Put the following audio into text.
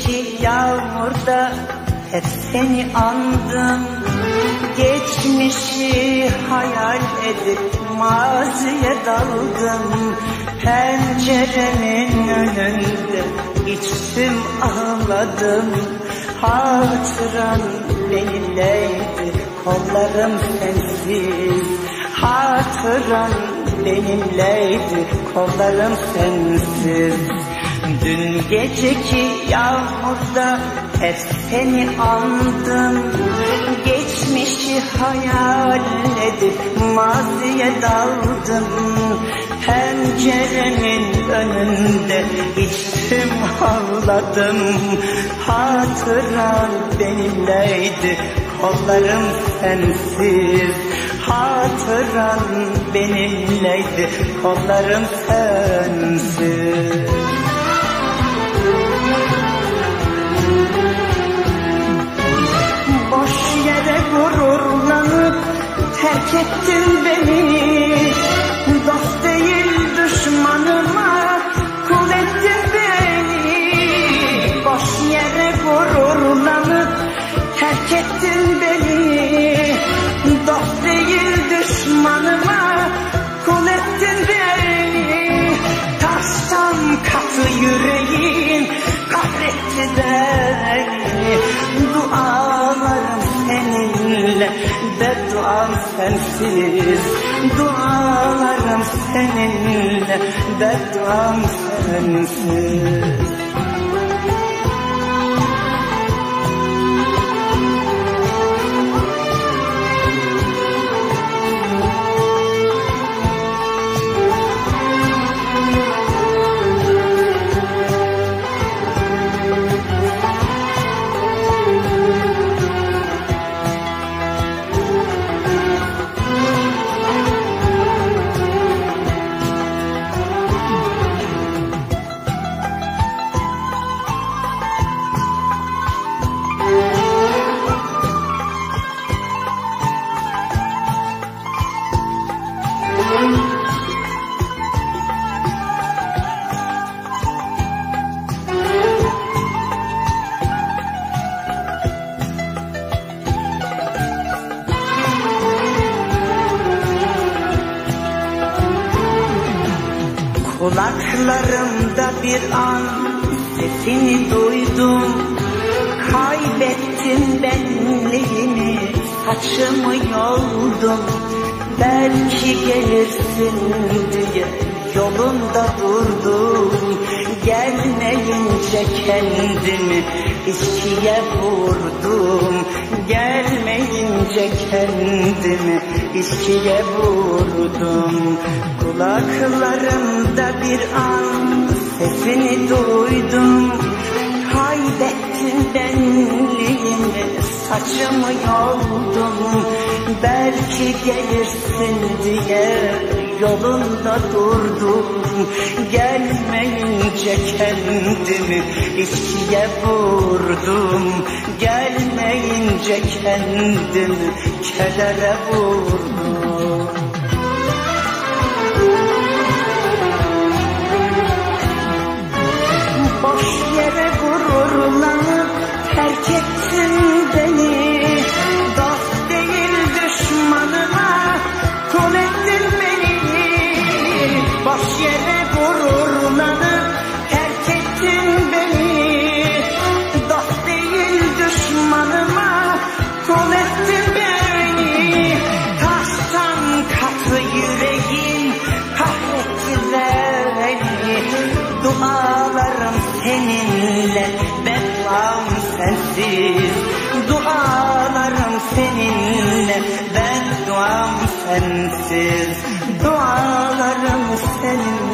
geceki yağmurda hep seni andım. Geçmişi hayal edip maziye daldım. Penceremin önünde içtim ağladım. Hatıran benimleydi, kollarım sensiz. Hatıran benimleydi, kollarım sensiz. Dün geceki yağmurda hep seni andım. Geçmişi hayal edip maziye daldım. Penceremin önünde içtim ağladım. Hatıran benimleydi, kollarım sensiz. Hatıran benimleydi, kollarım sensiz. Boş yere gururlanıp terk ettin beni. Dost değil düşmanıma kul ettin beni. Boş yere gururlanıp terk ettin beni. Dost değil düşmanıma kul ettin beni. Taştan katı yüreğin kahretti beni. Dualarım seninle, bedduam sensiz. Dualarım seninle, bedduam sensiz. Kulaklarımda bir an sesini duydum. Kaybettim benliğimi, saçımı yoldum. Belki gelirsin diye yolunda durdum. Gelmeyince kendimi içkiye vurdum. Gelmeyince kendimi içkiye vurdum. Kulaklarımda bir an sesini duydum. Kaybettim benliğimi, saçımı yoldum. Belki gelirsin diye yolunda durdum. Gelmeyince kendimi içkiye vurdum. Gelmeyince kendimi kedere vurdum. Boş yere gururlanıp terk ettin beni. Dost değil düşmanıma kul ettin beni. Boş yere gururlanıp terk ettin beni. Dost değil düşmanıma kul ettin beni. Taştan katı yüreğin kahretti beni. Dualarım seninle, bedduam sensiz. Dualarım seninle, bedduam sensiz. Dualarım seninle.